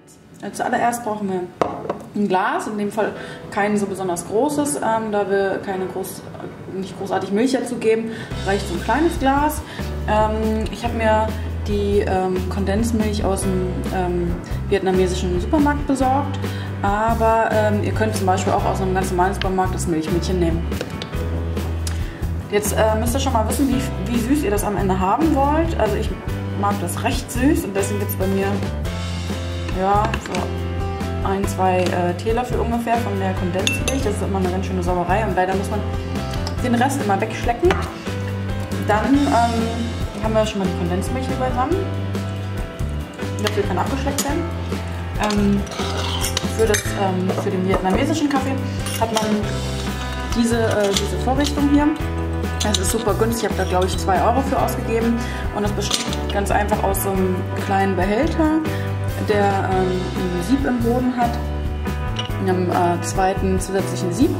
Zuallererst brauchen wir ein Glas, in dem Fall kein so besonders großes, da wir nicht großartig Milch dazu geben, reicht so ein kleines Glas. Ich habe mir die Kondensmilch aus dem vietnamesischen Supermarkt besorgt, aber ihr könnt zum Beispiel auch aus einem ganz normalen Supermarkt das Milchmädchen nehmen. Jetzt müsst ihr schon mal wissen, wie süß ihr das am Ende haben wollt. Also ich mag das recht süß und deswegen gibt es bei mir ja, so 1-2 Teelöffel ungefähr von der Kondensmilch. Das ist immer eine ganz schöne Sauerei und leider muss man den Rest immer wegschlecken. Dann haben wir schon mal die Kondensmilch hier beisammen. Der Löffel kann abgeschleckt werden. Für den vietnamesischen Kaffee hat man diese Vorrichtung hier. Es ist super günstig, ich habe da glaube ich 2 Euro für ausgegeben und das besteht ganz einfach aus so einem kleinen Behälter, der ein Sieb im Boden hat, einem zweiten zusätzlichen Sieb,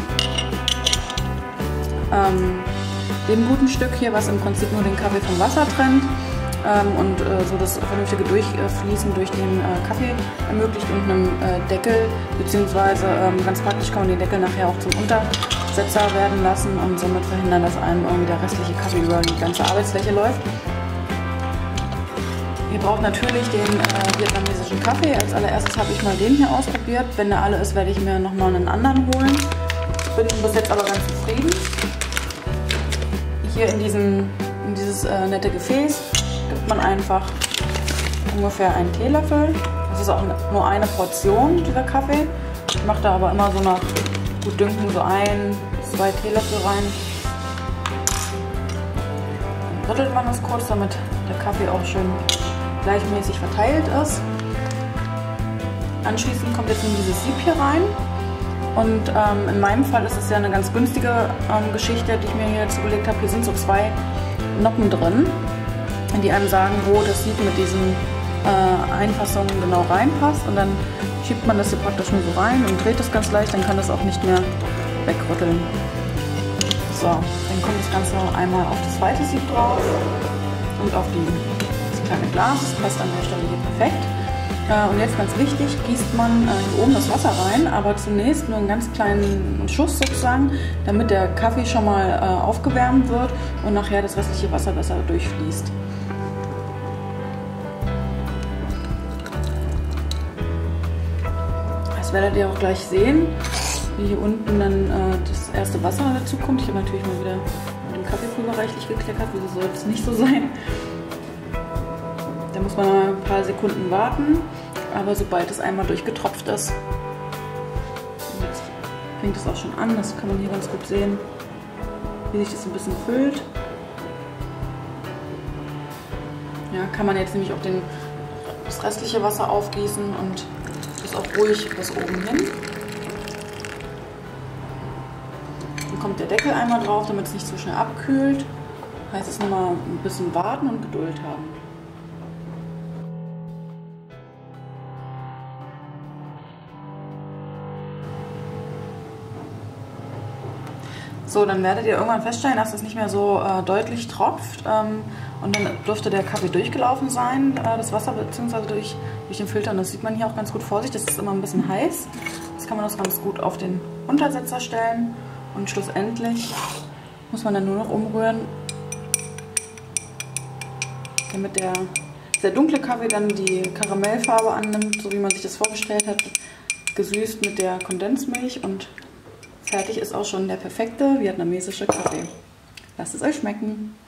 dem guten Stück hier, was im Prinzip nur den Kaffee vom Wasser trennt und so das vernünftige Durchfließen durch den Kaffee ermöglicht und einem Deckel, beziehungsweise ganz praktisch kann man den Deckel nachher auch zum Untersetzer werden lassen und somit verhindern, dass einem irgendwie der restliche Kaffee über die ganze Arbeitsfläche läuft. Ihr braucht natürlich den vietnamesischen Kaffee. Als allererstes habe ich mal den hier ausprobiert. Wenn der alle ist, werde ich mir nochmal einen anderen holen. Bin bis jetzt aber ganz zufrieden. Hier in dieses nette Gefäß gibt man einfach ungefähr einen Teelöffel. Das ist auch nur eine Portion, dieser Kaffee. Ich mache da aber immer so nach Gutdünken so 1-2 Teelöffel rein. Dann rüttelt man das kurz, damit der Kaffee auch schön gleichmäßig verteilt ist. Anschließend kommt jetzt in dieses Sieb hier rein und in meinem Fall ist es ja eine ganz günstige Geschichte, die ich mir hier zugelegt habe. Hier sind so 2 Noppen drin, die einem sagen, wo das Sieb mit diesen Einfassungen genau reinpasst und dann schiebt man das hier praktisch nur so rein und dreht das ganz leicht, dann kann das auch nicht mehr wegrütteln. So, dann kommt das Ganze einmal auf das zweite Sieb drauf und auf das kleine Glas, das passt an der Stelle hier perfekt. Und jetzt ganz wichtig, gießt man hier oben das Wasser rein, aber zunächst nur einen ganz kleinen Schuss sozusagen, damit der Kaffee schon mal aufgewärmt wird und nachher das restliche Wasser besser durchfließt. Das werdet ihr auch gleich sehen, wie hier unten dann das erste Wasser dazu kommt. Ich habe natürlich mal wieder mit dem Kaffeepulver reichlich gekleckert, wieso soll es nicht so sein? Da muss man ein paar Sekunden warten, aber sobald es einmal durchgetropft ist, jetzt fängt es auch schon an, das kann man hier ganz gut sehen, wie sich das ein bisschen füllt. Ja, kann man jetzt nämlich auch das restliche Wasser aufgießen und das auch ruhig bis oben hin. Dann kommt der Deckel einmal drauf, damit es nicht zu schnell abkühlt. Heißt es nochmal ein bisschen warten und Geduld haben. So, dann werdet ihr irgendwann feststellen, dass es nicht mehr so deutlich tropft und dann dürfte der Kaffee durchgelaufen sein, das Wasser bzw. durch den Filter. Und das sieht man hier auch ganz gut vor sich, das ist immer ein bisschen heiß. Jetzt kann man das ganz gut auf den Untersetzer stellen und schlussendlich muss man dann nur noch umrühren, damit der dunkle Kaffee dann die Karamellfarbe annimmt, so wie man sich das vorgestellt hat, gesüßt mit der Kondensmilch und fertig ist auch schon der perfekte vietnamesische Kaffee. Lasst es euch schmecken!